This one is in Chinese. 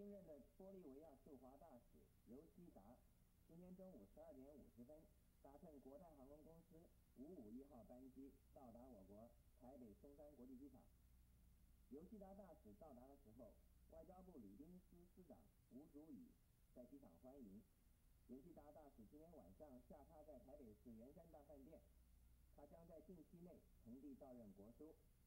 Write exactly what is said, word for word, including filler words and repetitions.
新任的玻利维亚驻华大使尤西达，今天中午十二点五十分，搭乘国泰航空公司五五一号班机到达我国台北松山国际机场。尤西达大使到达的时候，外交部礼宾司司长吴祖宇在机场欢迎。尤西达大使今天晚上下榻在台北市圆山大饭店，他将在近期内呈递到任国书，